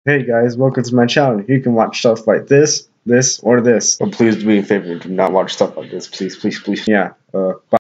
Hey guys, welcome to my channel. You can watch stuff like this, or this. But please do me a favor, do not watch stuff like this. Please. Yeah, bye.